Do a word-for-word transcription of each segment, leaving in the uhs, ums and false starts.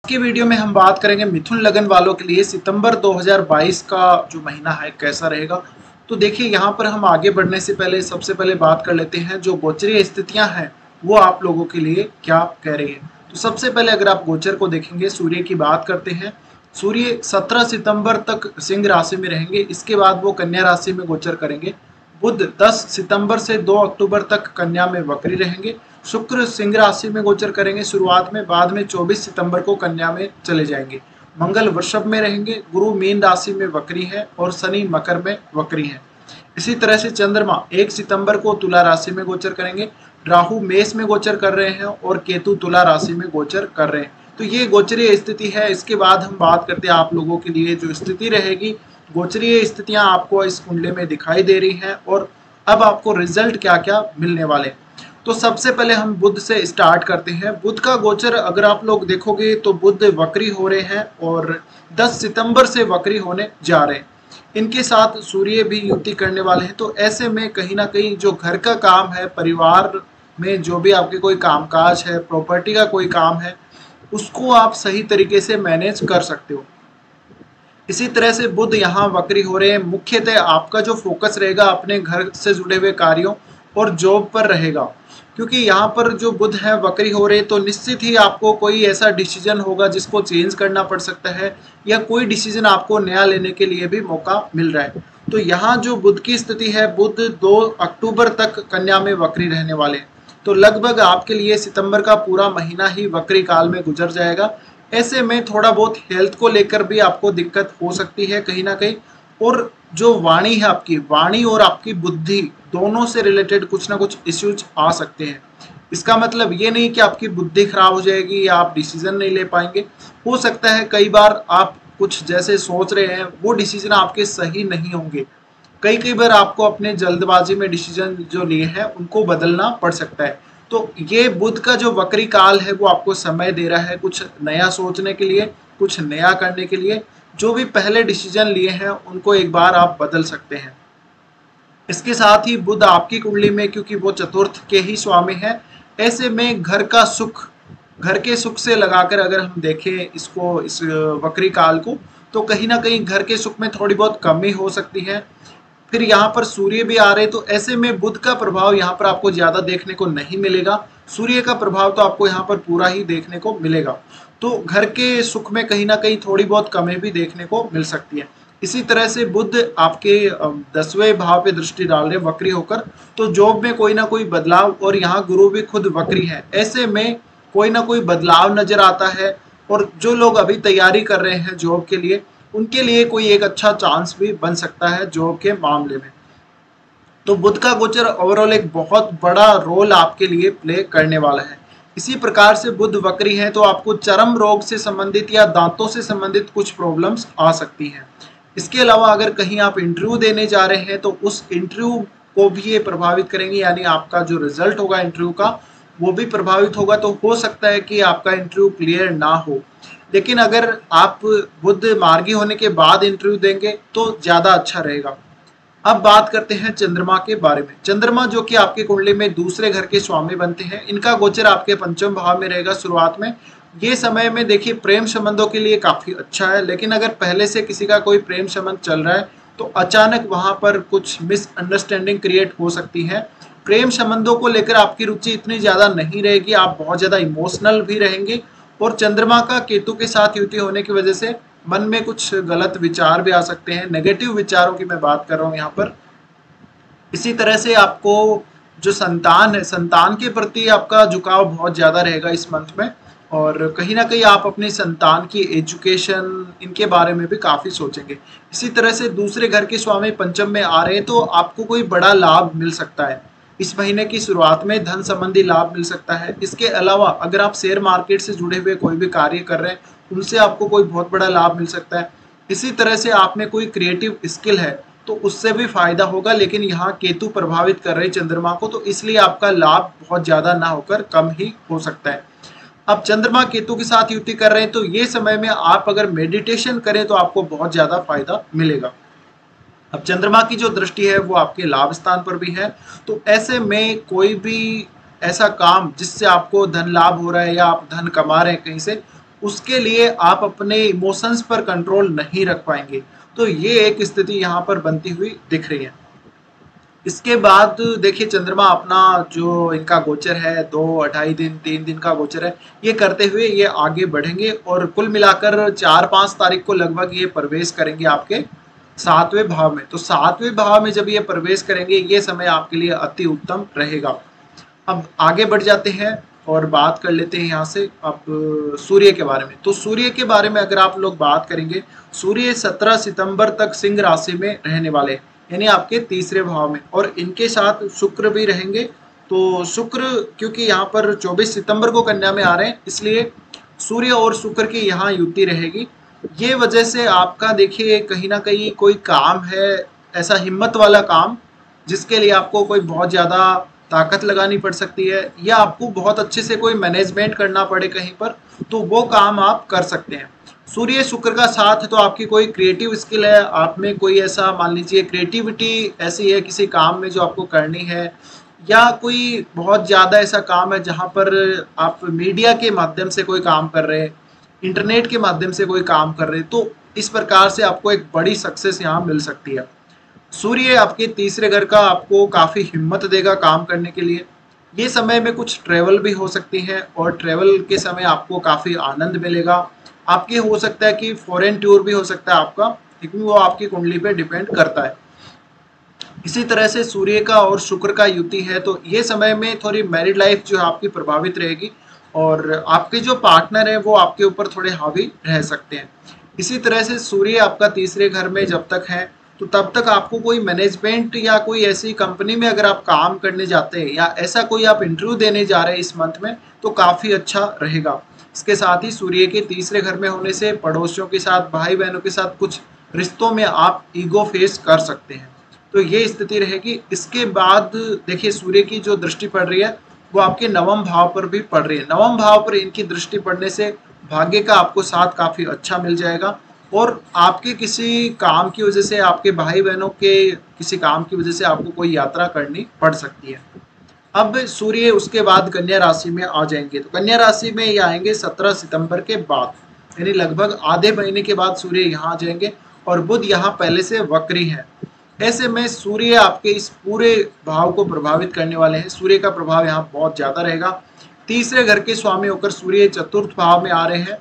की वीडियो में हम बात करेंगे मिथुन लगन वालों के लिए सितंबर दो हज़ार बाईस का जो महीना है कैसा रहेगा। तो देखिए यहाँ पर हम आगे बढ़ने से पहले सबसे पहले बात कर लेते हैं जो गोचरीय स्थितियां हैं वो आप लोगों के लिए क्या कह रही है। तो सबसे पहले अगर आप गोचर को देखेंगे, सूर्य की बात करते हैं। सूर्य सत्रह सितंबर तक सिंह राशि में रहेंगे, इसके बाद वो कन्या राशि में गोचर करेंगे। बुध दस सितंबर से दो अक्टूबर तक कन्या में वक्री रहेंगे। शुक्र सिंह राशि में गोचर करेंगे शुरुआत में, बाद में चौबीस सितंबर को कन्या में चले जाएंगे। मंगल वृषभ में रहेंगे, गुरु मीन राशि में वक्री है और शनि मकर में वक्री है। इसी तरह से चंद्रमा एक सितंबर को तुला राशि में गोचर करेंगे, राहु मेष में गोचर कर रहे हैं और केतु तुला राशि में गोचर कर रहे हैं। तो ये गोचरीय स्थिति है। इसके बाद हम बात करते हैं आप लोगों के लिए जो स्थिति रहेगी, गोचरीय स्थितियां आपको इस कुंडली में दिखाई दे रही हैं और अब आपको रिजल्ट क्या क्या मिलने वाले। तो सबसे पहले हम बुध से स्टार्ट करते हैं। बुध का गोचर अगर आप लोग देखोगे तो बुध वक्री हो रहे हैं और दस सितंबर से वक्री होने जा रहे हैं। इनके साथ सूर्य भी युति करने वाले हैं। तो ऐसे में कहीं ना कहीं जो घर का काम है, परिवार में जो भी आपके कोई कामकाज है, प्रॉपर्टी का कोई काम है, उसको आप सही तरीके से मैनेज कर सकते हो। इसी तरह से बुध यहाँ वक्री हो रहे हैं। मुख्यतः आपका जो फोकस रहेगा अपने घर से जुड़े हुए कार्यों और जॉब पर रहेगा, क्योंकि यहाँ पर जो बुध है वक्री हो रहे हैं तो निश्चित ही आपको कोई ऐसा डिसीजन होगा जिसको चेंज करना पड़ सकता है या कोई डिसीजन आपको नया लेने के लिए भी मौका मिल रहा है। तो यहाँ जो बुध की स्थिति है, बुध दो अक्टूबर तक कन्या में वक्री रहने वाले हैं। तो लगभग आपके लिए सितंबर का पूरा महीना ही वक्री काल में गुजर जाएगा। ऐसे में थोड़ा बहुत हेल्थ को लेकर भी आपको दिक्कत हो सकती है कहीं ना कहीं, और जो वाणी है आपकी वाणी और आपकी बुद्धि दोनों से रिलेटेड कुछ ना कुछ इश्यूज आ सकते हैं। इसका मतलब ये नहीं कि आपकी बुद्धि खराब हो जाएगी या आप डिसीजन नहीं ले पाएंगे। हो सकता है कई बार आप कुछ जैसे सोच रहे हैं वो डिसीजन आपके सही नहीं होंगे। कई कई बार आपको अपने जल्दबाजी में डिसीजन जो लिए हैं उनको बदलना पड़ सकता है। तो ये बुध का जो वक्री काल है वो आपको समय दे रहा है कुछ नया सोचने के लिए, कुछ नया करने के लिए। जो भी पहले डिसीजन लिए हैं उनको एक बार आप बदल सकते हैं। इसके साथ ही बुध आपकी कुंडली में, क्योंकि वो चतुर्थ के ही स्वामी है, ऐसे में घर का सुख, घर के सुख से लगाकर अगर हम देखें इसको, इस वक्री काल को, तो कहीं ना कहीं घर के सुख में थोड़ी बहुत कमी हो सकती है। फिर यहाँ पर सूर्य भी आ रहे, तो ऐसे में बुध का प्रभाव यहाँ पर आपको ज्यादा देखने को नहीं मिलेगा। सूर्य का प्रभाव तो आपको यहाँ पर पूरा ही देखने को मिलेगा। तो घर के सुख में कहीं ना कहीं थोड़ी बहुत कमी भी देखने को मिल सकती है। इसी तरह से बुध आपके दसवें भाव पे दृष्टि डाल रहे वक्री होकर, तो जॉब में कोई ना कोई बदलाव, और यहाँ गुरु भी खुद वक्री है। ऐसे में कोई ना कोई बदलाव नजर आता है और जो लोग अभी तैयारी कर रहे हैं जॉब के लिए, उनके लिए कोई एक अच्छा चांस भी बन सकता है जॉब के मामले में। तो बुध का गोचर ओवरऑल एक बहुत बड़ा रोल आपके लिए प्ले करने वाला है। इसी प्रकार से बुध वक्री है तो आपको चर्म रोग से संबंधित या दांतों से संबंधित कुछ प्रॉब्लम्स आ सकती हैं। इसके अलावा अगर कहीं आप इंटरव्यू देने जा रहे हैं तो उस इंटरव्यू को भी ये प्रभावित करेंगे, यानी आपका जो रिजल्ट होगा इंटरव्यू का वो भी प्रभावित होगा। तो हो सकता है कि आपका इंटरव्यू क्लियर ना हो, लेकिन अगर आप बुध मार्गी होने के बाद इंटरव्यू देंगे तो ज्यादा अच्छा रहेगा। अब बात करते हैं चंद्रमा के बारे में। चंद्रमा जो कि आपके कुंडली में दूसरे घर के स्वामी बनते हैं, इनका गोचर आपके पंचम भाव में रहेगा शुरुआत में। ये समय में देखिए प्रेम संबंधों के लिए काफी अच्छा है, लेकिन अगर पहले से किसी का कोई प्रेम संबंध चल रहा है तो अचानक वहां पर कुछ मिसअंडरस्टैंडिंग क्रिएट हो सकती है। प्रेम संबंधों को लेकर आपकी रुचि इतनी ज्यादा नहीं रहेगी, आप बहुत ज्यादा इमोशनल भी रहेंगे, और चंद्रमा का केतु के साथ युति होने की वजह से मन में कुछ गलत विचार भी आ सकते हैं। नेगेटिव विचारों की मैं बात कर रहा हूँ यहाँ पर। इसी तरह से आपको जो संतान है, संतान के प्रति आपका झुकाव बहुत ज्यादा रहेगा इस मंथ में, और कहीं ना कहीं आप अपनी संतान की एजुकेशन, इनके बारे में भी काफी सोचेंगे। इसी तरह से दूसरे घर के स्वामी पंचम में आ रहे हैं तो आपको कोई बड़ा लाभ मिल सकता है। इस महीने की शुरुआत में धन संबंधी लाभ मिल सकता है। इसके अलावा अगर आप शेयर मार्केट से जुड़े हुए कोई भी कार्य कर रहे हैं उनसे आपको कोई बहुत बड़ा लाभ मिल सकता है। इसी तरह से आप में कोई क्रिएटिव स्किल है तो उससे भी फायदा होगा, लेकिन यहाँ केतु प्रभावित कर रहे चंद्रमा को, तो इसलिए आपका लाभ बहुत ज्यादा ना होकर कम ही हो सकता है। अब चंद्रमा केतु के साथ युति कर रहे हैं तो ये समय में आप अगर मेडिटेशन करें तो आपको बहुत ज्यादा फायदा मिलेगा। अब चंद्रमा की जो दृष्टि है वो आपके लाभ स्थान पर भी है, तो ऐसे में कोई भी ऐसा काम जिससे आपको धन लाभ हो रहा है या आप धन कमा रहे हैं कहीं से, उसके लिए आप अपने इमोशंस पर कंट्रोल नहीं रख पाएंगे। तो ये एक स्थिति यहाँ पर बनती हुई दिख रही है। इसके बाद देखिए चंद्रमा अपना जो इनका गोचर है दो अढ़ाई दिन तीन दिन का गोचर है, ये करते हुए ये आगे बढ़ेंगे और कुल मिलाकर चार पाँच तारीख को लगभग ये प्रवेश करेंगे आपके सातवें भाव में। तो सातवें भाव में जब ये प्रवेश करेंगे ये समय आपके लिए अति उत्तम रहेगा। अब आगे बढ़ जाते हैं और बात कर लेते हैं यहाँ से अब सूर्य के बारे में। तो सूर्य के बारे में अगर आप लोग बात करेंगे, सूर्य सत्रह सितंबर तक सिंह राशि में रहने वाले हैं, यानी आपके तीसरे भाव में, और इनके साथ शुक्र भी रहेंगे। तो शुक्र क्योंकि यहाँ पर चौबीस सितंबर को कन्या में आ रहे हैं, इसलिए सूर्य और शुक्र की यहाँ युति रहेगी। ये वजह से आपका देखिए कहीं ना कहीं कोई काम है ऐसा हिम्मत वाला काम, जिसके लिए आपको कोई बहुत ज़्यादा ताकत लगानी पड़ सकती है या आपको बहुत अच्छे से कोई मैनेजमेंट करना पड़े कहीं पर, तो वो काम आप कर सकते हैं। सूर्य शुक्र का साथ है तो आपकी कोई क्रिएटिव स्किल है, आप में कोई ऐसा मान लीजिए क्रिएटिविटी ऐसी है किसी काम में जो आपको करनी है, या कोई बहुत ज़्यादा ऐसा काम है जहाँ पर आप मीडिया के माध्यम से कोई काम कर रहे हैं, इंटरनेट के माध्यम से कोई काम कर रहे हैं, तो इस प्रकार से आपको एक बड़ी सक्सेस यहाँ मिल सकती है। सूर्य आपके तीसरे घर का आपको काफ़ी हिम्मत देगा काम करने के लिए। ये समय में कुछ ट्रैवल भी हो सकती है और ट्रैवल के समय आपको काफ़ी आनंद मिलेगा। आपके हो सकता है कि फॉरेन टूर भी हो सकता है आपका, लेकिन वो आपकी कुंडली पे डिपेंड करता है। इसी तरह से सूर्य का और शुक्र का युति है, तो ये समय में थोड़ी मैरिड लाइफ जो है आपकी प्रभावित रहेगी और आपके जो पार्टनर है वो आपके ऊपर थोड़े हावी रह सकते हैं। इसी तरह से सूर्य आपका तीसरे घर में जब तक है तो तब तक आपको कोई मैनेजमेंट या कोई ऐसी कंपनी में अगर आप काम करने जाते हैं या ऐसा कोई आप इंटरव्यू देने जा रहे हैं इस मंथ में, तो काफ़ी अच्छा रहेगा। इसके साथ ही सूर्य के तीसरे घर में होने से पड़ोसियों के साथ, भाई बहनों के साथ कुछ रिश्तों में आप ईगो फेस कर सकते हैं, तो ये स्थिति रहेगी। इसके बाद देखिए सूर्य की जो दृष्टि पड़ रही है वो आपके नवम भाव पर भी पड़ रही है। नवम भाव पर इनकी दृष्टि पड़ने से भाग्य का आपको साथ काफ़ी अच्छा मिल जाएगा और आपके किसी काम की वजह से, आपके भाई बहनों के किसी काम की वजह से आपको कोई यात्रा करनी पड़ सकती है। अब सूर्य उसके बाद कन्या राशि में आ जाएंगे, तो कन्या राशि में ये आएंगे सत्रह सितंबर के बाद, यानी लगभग आधे महीने के बाद सूर्य यहाँ आ जाएंगे और बुध यहाँ पहले से वक्री है। ऐसे में सूर्य आपके इस पूरे भाव को प्रभावित करने वाले हैं। सूर्य का प्रभाव यहाँ बहुत ज़्यादा रहेगा। तीसरे घर के स्वामी होकर सूर्य चतुर्थ भाव में आ रहे हैं,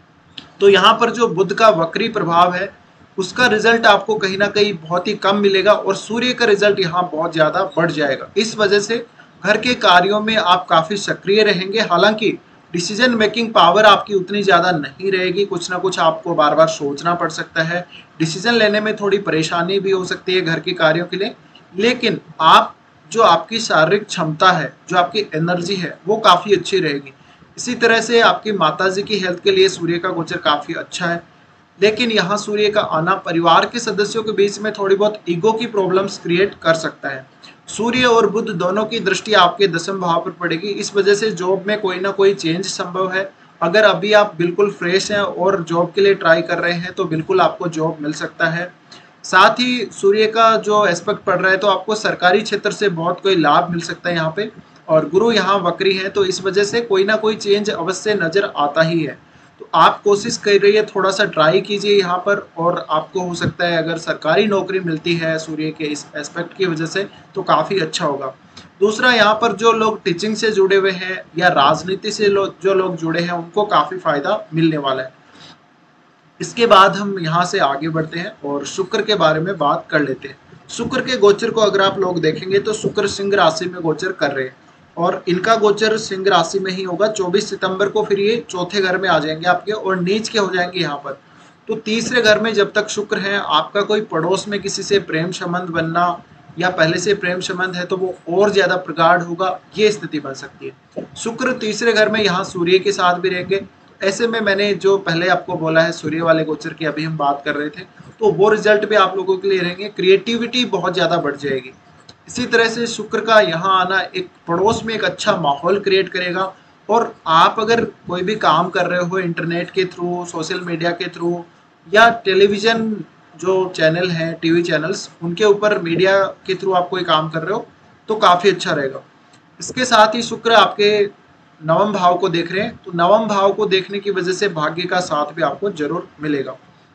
तो यहाँ पर जो बुध का वक्री प्रभाव है उसका रिजल्ट आपको कहीं ना कहीं बहुत ही कम मिलेगा और सूर्य का रिजल्ट यहाँ बहुत ज़्यादा बढ़ जाएगा। इस वजह से घर के कार्यों में आप काफ़ी सक्रिय रहेंगे। हालांकि डिसीजन मेकिंग पावर आपकी उतनी ज़्यादा नहीं रहेगी, कुछ ना कुछ आपको बार बार सोचना पड़ सकता है, डिसीजन लेने में थोड़ी परेशानी भी हो सकती है घर के कार्यों के लिए, लेकिन आप जो आपकी शारीरिक क्षमता है, जो आपकी एनर्जी है, वो काफ़ी अच्छी रहेगी। इसी तरह से आपकी माताजी की हेल्थ के लिए सूर्य का गोचर काफ़ी अच्छा है, लेकिन यहाँ सूर्य का आना परिवार के सदस्यों के बीच में थोड़ी बहुत ईगो की प्रॉब्लम्स क्रिएट कर सकता है। सूर्य और बुध दोनों की दृष्टि आपके दसम भाव पर पड़ेगी, इस वजह से जॉब में कोई ना कोई चेंज संभव है। अगर अभी आप बिल्कुल फ्रेश हैं और जॉब के लिए ट्राई कर रहे हैं तो बिल्कुल आपको जॉब मिल सकता है। साथ ही सूर्य का जो एस्पेक्ट पड़ रहा है तो आपको सरकारी क्षेत्र से बहुत कोई लाभ मिल सकता है यहाँ पे, और गुरु यहाँ वक्री है, तो इस वजह से कोई ना कोई चेंज अवश्य नजर आता ही है। तो आप कोशिश कर रही है, थोड़ा सा ट्राई कीजिए यहाँ पर, और आपको हो सकता है अगर सरकारी नौकरी मिलती है सूर्य के इस एस्पेक्ट की वजह से तो काफ़ी अच्छा होगा। दूसरा, यहाँ पर जो लोग टीचिंग से जुड़े हुए हैं या राजनीति से लो, जो लोग जुड़े हैं उनको काफ़ी फायदा मिलने वाला है। इसके बाद हम यहाँ से आगे बढ़ते हैं और शुक्र के बारे में बात कर लेते हैं। शुक्र के गोचर को अगर आप लोग देखेंगे तो शुक्र सिंह राशि में गोचर कर रहे हैं और इनका गोचर सिंह राशि में ही होगा। चौबीस सितंबर को फिर ये चौथे घर में आ जाएंगे आपके और नीच के हो जाएंगे यहाँ पर। तो तीसरे घर में जब तक शुक्र है, आपका कोई पड़ोस में किसी से प्रेम संबंध बनना या पहले से प्रेम संबंध है तो वो और ज्यादा प्रगाढ़ होगा, ये स्थिति बन सकती है। शुक्र तीसरे घर में यहाँ सूर्य के साथ भी रहेंगे। ऐसे में मैंने जो पहले आपको बोला है सूर्य वाले गोचर की अभी हम बात कर रहे थे, तो वो रिजल्ट भी आप लोगों के लिए रहेंगे। क्रिएटिविटी बहुत ज़्यादा बढ़ जाएगी। इसी तरह से शुक्र का यहाँ आना एक पड़ोस में एक अच्छा माहौल क्रिएट करेगा, और आप अगर कोई भी काम कर रहे हो इंटरनेट के थ्रू, सोशल मीडिया के थ्रू या टेलीविज़न जो चैनल हैं, टीवी चैनल्स, उनके ऊपर मीडिया के थ्रू आप कोई काम कर रहे हो तो काफ़ी अच्छा रहेगा। इसके साथ ही शुक्र आपके नवम भाव को देख रहे हैं, तो नवम भाव को देखने की वजह से भाग्य का साथ भी आपको जरूर मिलेगा।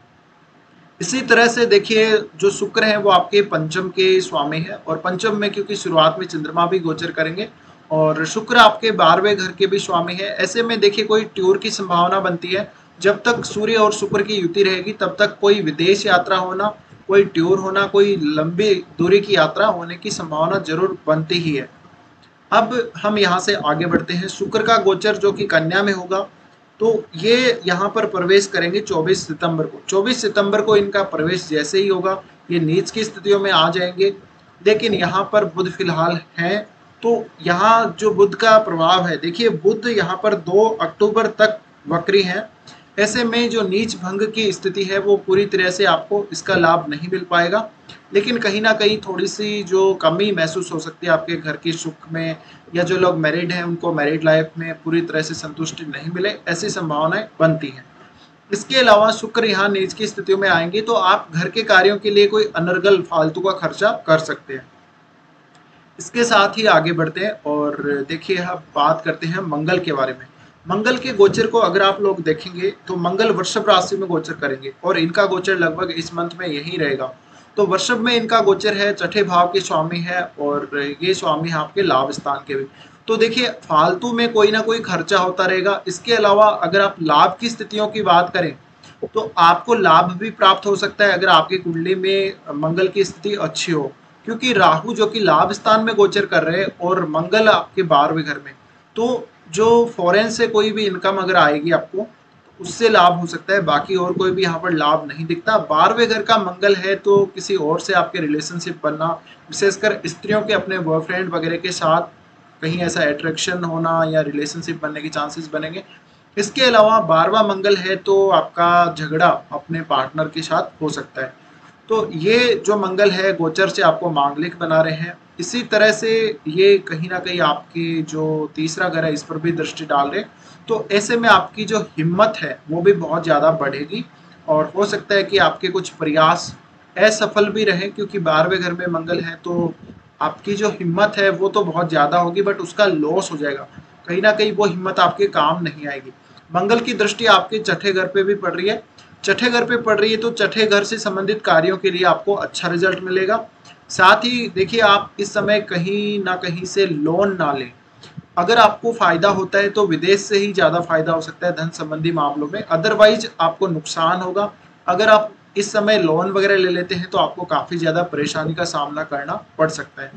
इसी तरह से देखिए जो शुक्र है वो आपके पंचम के स्वामी है, और पंचम में क्योंकि शुरुआत में चंद्रमा भी गोचर करेंगे और शुक्र आपके बारहवें घर के भी स्वामी है, ऐसे में देखिए कोई टूर की संभावना बनती है। जब तक सूर्य और शुक्र की युति रहेगी तब तक कोई विदेश यात्रा होना, कोई टूर होना, कोई लंबी दूरी की यात्रा होने की संभावना जरूर बनती ही है। अब हम यहाँ से आगे बढ़ते हैं। शुक्र का गोचर जो कि कन्या में होगा, तो ये यहाँ पर प्रवेश करेंगे चौबीस सितंबर को। चौबीस सितंबर को इनका प्रवेश जैसे ही होगा ये नीच की स्थितियों में आ जाएंगे, लेकिन यहाँ पर बुध फिलहाल हैं, तो यहाँ जो बुध का प्रभाव है, देखिए बुध यहाँ पर दो अक्टूबर तक वक्री हैं। ऐसे में जो नीच भंग की स्थिति है वो पूरी तरह से आपको इसका लाभ नहीं मिल पाएगा, लेकिन कहीं ना कहीं थोड़ी सी जो कमी महसूस हो सकती है आपके घर की सुख में, या जो लोग मैरिड हैं उनको मैरिड लाइफ में पूरी तरह से संतुष्टि नहीं मिले, ऐसी संभावनाएं बनती हैं। इसके अलावा शुक्र यहाँ नीच की स्थितियों में आएंगे तो आप घर के कार्यों के लिए कोई अनर्गल फालतू का खर्चा कर सकते हैं। इसके साथ ही आगे बढ़ते हैं और देखिए हम बात करते हैं मंगल के बारे में। मंगल के गोचर को अगर आप लोग देखेंगे तो मंगल वृषभ राशि में गोचर करेंगे और इनका गोचर लगभग इस मंथ में यही रहेगा। तो वृषभ में इनका गोचर है, छठे भाव के स्वामी है और ये स्वामी है आपके लाभ स्थान के भी। तो देखिए फालतू में कोई ना कोई खर्चा होता रहेगा। इसके अलावा अगर आप लाभ की स्थितियों की बात करें तो आपको लाभ भी प्राप्त हो सकता है अगर आपकी कुंडली में मंगल की स्थिति अच्छी हो, क्योंकि राहु जो कि लाभ स्थान में गोचर कर रहे हैं और मंगल आपके बारहवें घर में, तो जो फॉरेन से कोई भी इनकम अगर आएगी आपको उससे लाभ हो सकता है। बाकी और कोई भी यहाँ पर लाभ नहीं दिखता। बारहवें घर का मंगल है तो किसी और से आपके रिलेशनशिप बनना, विशेषकर स्त्रियों के अपने बॉयफ्रेंड वगैरह के साथ कहीं ऐसा अट्रैक्शन होना या रिलेशनशिप बनने के चांसेस बनेंगे। इसके अलावा बारहवां मंगल है तो आपका झगड़ा अपने पार्टनर के साथ हो सकता है। तो ये जो मंगल है गोचर से आपको मांगलिक बना रहे हैं। इसी तरह से ये कहीं ना कहीं आपकी जो तीसरा घर है इस पर भी दृष्टि डाल रहे हैं, तो ऐसे में आपकी जो हिम्मत है वो भी बहुत ज़्यादा बढ़ेगी और हो सकता है कि आपके कुछ प्रयास असफल भी रहे, क्योंकि बारहवें घर में मंगल है तो आपकी जो हिम्मत है वो तो बहुत ज़्यादा होगी बट उसका लॉस हो जाएगा। कहीं ना कहीं वो हिम्मत आपके काम नहीं आएगी। मंगल की दृष्टि आपके छठे घर पे भी पड़ रही है। छठे घर पे पड़ रही है तो छठे घर से संबंधित कार्यों के लिए आपको अच्छा रिजल्ट मिलेगा। साथ ही देखिए आप इस समय कहीं ना कहीं से लोन ना लें। अगर आपको फायदा होता है तो विदेश से ही ज़्यादा फायदा हो सकता है धन संबंधी मामलों में, अदरवाइज आपको नुकसान होगा। अगर आप इस समय लोन वगैरह ले लेते हैं तो आपको काफ़ी ज़्यादा परेशानी का सामना करना पड़ सकता है।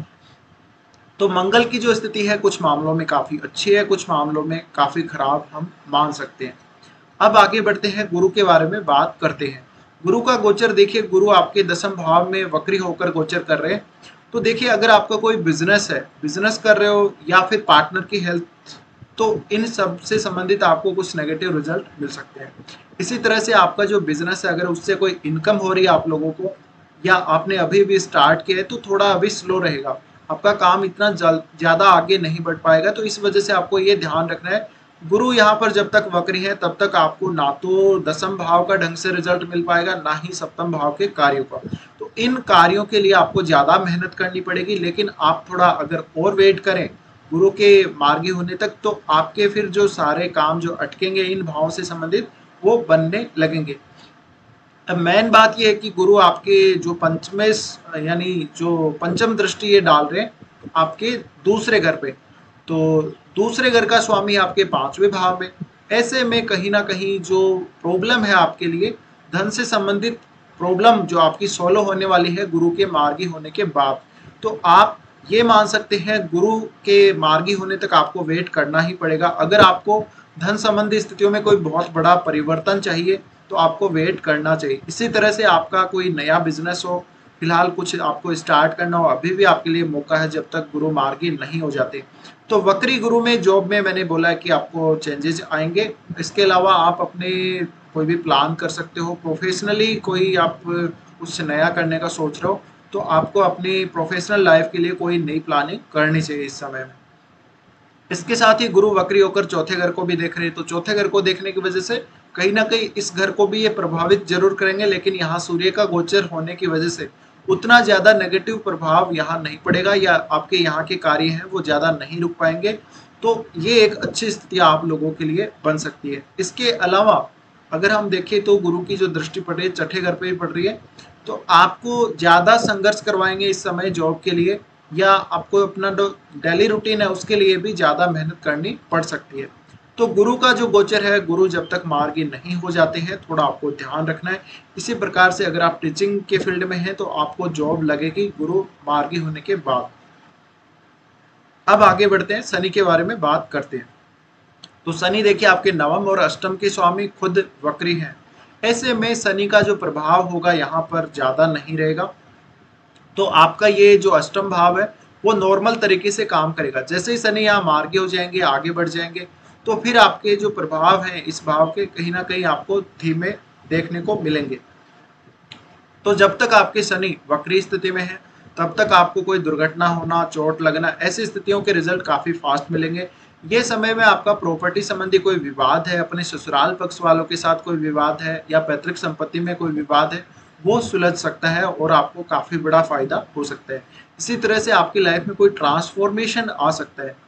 तो मंगल की जो स्थिति है कुछ मामलों में काफ़ी अच्छी है, कुछ मामलों में काफ़ी खराब हम मान सकते हैं। अब आगे बढ़ते हैं, गुरु के बारे में बात करते हैं। गुरु का गोचर देखिए, गुरु आपके दसम भाव में वक्री होकर गोचर कर रहे हैं। तो देखिए अगर आपका कोई बिजनेस है, बिजनेस कर रहे हो या फिर पार्टनर की हेल्थ, तो इन सब से संबंधित आपको कुछ नेगेटिव रिजल्ट मिल सकते हैं। इसी तरह से आपका जो बिजनेस है अगर उससे कोई इनकम हो रही है आप लोगों को, या आपने अभी भी स्टार्ट किया है तो थोड़ा अभी स्लो रहेगा, आपका काम इतना ज़्यादा आगे नहीं बढ़ पाएगा। तो इस वजह से आपको ये ध्यान रखना है, गुरु यहाँ पर जब तक वक्री है तब तक आपको ना तो दसम भाव का ढंग से रिजल्ट मिल पाएगा ना ही सप्तम भाव के कार्यों का। तो इन कार्यों के लिए आपको ज़्यादा मेहनत करनी पड़ेगी, लेकिन आप थोड़ा अगर और वेट करें गुरु के मार्गी होने तक तो आपके फिर जो सारे काम जो अटकेंगे इन भावों से संबंधित वो बनने लगेंगे। अब मेन बात यह है कि गुरु आपके जो पंचमे यानी जो पंचम दृष्टि ये डाल रहे हैं आपके दूसरे घर पे, तो दूसरे घर का स्वामी आपके पांचवें भाव में। ऐसे में कहीं ना कहीं जो प्रॉब्लम है आपके लिए धन से संबंधित प्रॉब्लम जो आपकी सॉल्व होने वाली है गुरु के मार्गी होने के बाद, तो आप ये मान सकते हैं गुरु के मार्गी होने तक आपको वेट करना ही पड़ेगा। अगर आपको धन संबंधी स्थितियों में कोई बहुत बड़ा परिवर्तन चाहिए तो आपको वेट करना चाहिए। इसी तरह से आपका कोई नया बिजनेस हो, फिलहाल कुछ आपको स्टार्ट करना हो, अभी भी आपके लिए मौका है जब तक गुरु मार्गी नहीं हो जाते। तो वक्री गुरु में जॉब में मैंने बोला है कि आपको चेंजेस आएंगे। इसके अलावा आप अपने कोई भी प्लान कर सकते हो, प्रोफेशनली कोई आप कुछ नया करने का सोच रहे हो तो आपको अपनी प्रोफेशनल लाइफ के लिए कोई नई प्लानिंग करनी चाहिए इस समय में। इसके साथ ही गुरु वक्री होकर चौथे घर को भी देख रहे हैं, तो चौथे घर को देखने की वजह से कहीं ना कहीं इस घर को भी ये प्रभावित जरूर करेंगे, लेकिन यहाँ सूर्य का गोचर होने की वजह से उतना ज़्यादा नेगेटिव प्रभाव यहाँ नहीं पड़ेगा या आपके यहाँ के कार्य हैं वो ज़्यादा नहीं रुक पाएंगे। तो ये एक अच्छी स्थिति आप लोगों के लिए बन सकती है। इसके अलावा अगर हम देखें तो गुरु की जो दृष्टि पड़ रही है छठे घर पे ही पड़ रही है, तो आपको ज़्यादा संघर्ष करवाएंगे इस समय जॉब के लिए, या आपको अपना जो डेली रूटीन है उसके लिए भी ज़्यादा मेहनत करनी पड़ सकती है। तो गुरु का जो गोचर है, गुरु जब तक मार्गी नहीं हो जाते हैं थोड़ा आपको ध्यान रखना है। इसी प्रकार से अगर आप टीचिंग के फील्ड में हैं तो आपको जॉब लगेगी गुरु मार्गी होने के बाद। अब आगे बढ़ते हैं, शनि के बारे में बात करते हैं। तो शनि देखिए आपके नवम और अष्टम के स्वामी खुद वक्री हैं। ऐसे में शनि का जो प्रभाव होगा यहाँ पर ज़्यादा नहीं रहेगा। तो आपका ये जो अष्टम भाव है वो नॉर्मल तरीके से काम करेगा। जैसे ही शनि यहाँ मार्गी हो जाएंगे, आगे बढ़ जाएंगे, तो फिर आपके जो प्रभाव हैं इस भाव के कहीं ना कहीं आपको धीमे देखने को मिलेंगे। तो जब तक आपके शनि वक्री स्थिति में है तब तक आपको कोई दुर्घटना होना, चोट लगना, ऐसी स्थितियों के रिजल्ट काफी फास्ट मिलेंगे। ये समय में आपका प्रॉपर्टी संबंधी कोई विवाद है, अपने ससुराल पक्ष वालों के साथ कोई विवाद है या पैतृक संपत्ति में कोई विवाद है, वो सुलझ सकता है और आपको काफी बड़ा फायदा हो सकता है। इसी तरह से आपकी लाइफ में कोई ट्रांसफॉर्मेशन आ सकता है।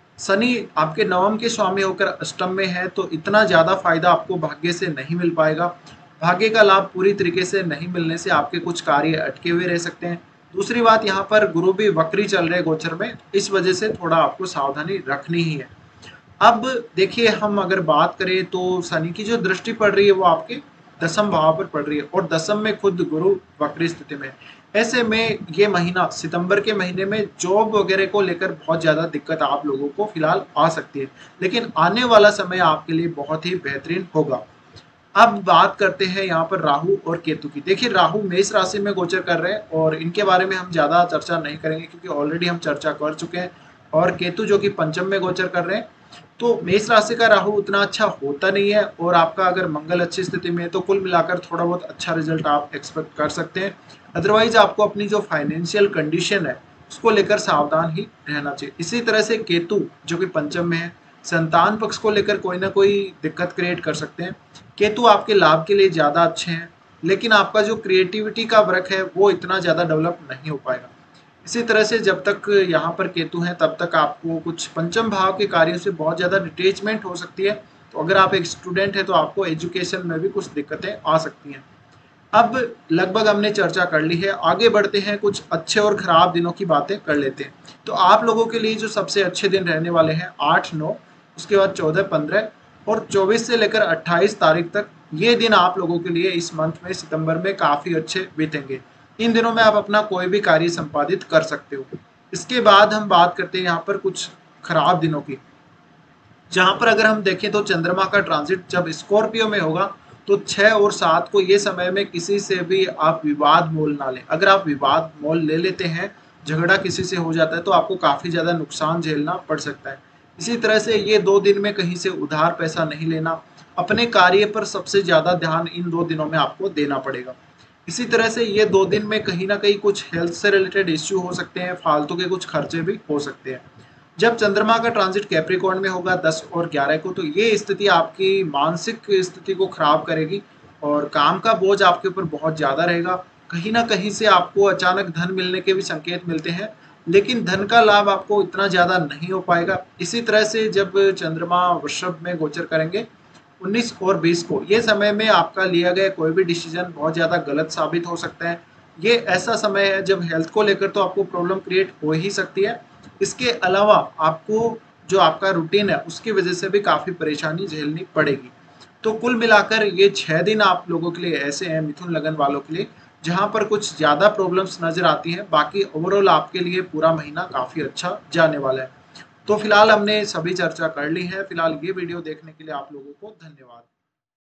शनि आपके नवम के स्वामी होकर अष्टम में है तो इतना ज्यादा फायदा आपको भाग्य से नहीं मिल पाएगा। भाग्य का लाभ पूरी तरीके से नहीं मिलने से आपके कुछ कार्य अटके हुए रह सकते हैं। दूसरी बात, यहाँ पर गुरु भी वक्री चल रहे गोचर में, इस वजह से थोड़ा आपको सावधानी रखनी ही है। अब देखिए हम अगर बात करें तो शनि की जो दृष्टि पड़ रही है वो आपके दसम भाव पर पड़ रही है और दसम में खुद गुरु वक्री स्थिति में। ऐसे में ये महीना सितंबर के महीने में जॉब वगैरह को लेकर बहुत ज़्यादा दिक्कत आप लोगों को फिलहाल आ सकती है, लेकिन आने वाला समय आपके लिए बहुत ही बेहतरीन होगा। अब बात करते हैं यहाँ पर राहु और केतु की। देखिए राहु मेष राशि में गोचर कर रहे हैं और इनके बारे में हम ज़्यादा चर्चा नहीं करेंगे क्योंकि ऑलरेडी हम चर्चा कर चुके हैं। और केतु जो कि पंचम में गोचर कर रहे हैं, तो मेष राशि का राहु उतना अच्छा होता नहीं है और आपका अगर मंगल अच्छी स्थिति में है तो कुल मिलाकर थोड़ा बहुत अच्छा रिजल्ट आप एक्सपेक्ट कर सकते हैं। अदरवाइज आपको अपनी जो फाइनेंशियल कंडीशन है उसको लेकर सावधान ही रहना चाहिए। इसी तरह से केतु जो कि पंचम में है, संतान पक्ष को लेकर कोई ना कोई दिक्कत क्रिएट कर सकते हैं। केतु आपके लाभ के लिए ज़्यादा अच्छे हैं, लेकिन आपका जो क्रिएटिविटी का वर्क है वो इतना ज़्यादा डेवलप नहीं हो पाएगा। इसी तरह से जब तक यहाँ पर केतु हैं तब तक आपको कुछ पंचम भाव के कार्यों से बहुत ज़्यादा डिटेचमेंट हो सकती है। तो अगर आप एक स्टूडेंट हैं तो आपको एजुकेशन में भी कुछ दिक्कतें आ सकती हैं। अब लगभग हमने चर्चा कर ली है, आगे बढ़ते हैं, कुछ अच्छे और खराब दिनों की बातें कर लेते हैं। तो आप लोगों के लिए जो सबसे अच्छे दिन रहने वाले हैं आठ नौ, उसके बाद चौदह पंद्रह और चौबीस से लेकर अट्ठाईस तारीख तक, ये दिन आप लोगों के लिए इस मंथ में सितंबर में काफ़ी अच्छे बीतेंगे। इन दिनों में आप अपना कोई भी कार्य संपादित कर सकते हो। इसके बाद हम बात करते हैं यहाँ पर कुछ खराब दिनों की, जहाँ पर अगर हम देखें तो चंद्रमा का ट्रांजिट जब स्कॉर्पियो में होगा तो छः और सात को ये समय में किसी से भी आप विवाद मोल ना लें। अगर आप विवाद मोल ले लेते हैं, झगड़ा किसी से हो जाता है तो आपको काफ़ी ज़्यादा नुकसान झेलना पड़ सकता है। इसी तरह से ये दो दिन में कहीं से उधार पैसा नहीं लेना, अपने कार्य पर सबसे ज़्यादा ध्यान इन दो दिनों में आपको देना पड़ेगा। इसी तरह से ये दो दिन में कहीं ना कहीं कुछ हेल्थ से रिलेटेड इश्यू हो सकते हैं, फालतू के कुछ खर्चे भी हो सकते हैं। जब चंद्रमा का ट्रांजिट कैप्रिकॉर्न में होगा दस और ग्यारह को, तो ये स्थिति आपकी मानसिक स्थिति को खराब करेगी और काम का बोझ आपके ऊपर बहुत ज़्यादा रहेगा। कहीं ना कहीं से आपको अचानक धन मिलने के भी संकेत मिलते हैं, लेकिन धन का लाभ आपको इतना ज़्यादा नहीं हो पाएगा। इसी तरह से जब चंद्रमा वृषभ में गोचर करेंगे उन्नीस और बीस को, ये समय में आपका लिया गया कोई भी डिसीजन बहुत ज़्यादा गलत साबित हो सकता है। ये ऐसा समय है जब हेल्थ को लेकर तो आपको प्रॉब्लम क्रिएट हो ही सकती है। इसके अलावा आपको जो आपका रूटीन है उसकी वजह से भी काफ़ी परेशानी झेलनी पड़ेगी। तो कुल मिलाकर ये छः दिन आप लोगों के लिए ऐसे हैं, मिथुन लगन वालों के लिए, जहाँ पर कुछ ज़्यादा प्रॉब्लम्स नज़र आती हैं। बाकी ओवरऑल आपके लिए पूरा महीना काफ़ी अच्छा जाने वाला है। तो फिलहाल हमने सभी चर्चा कर ली है। फिलहाल ये वीडियो देखने के लिए आप लोगों को धन्यवाद।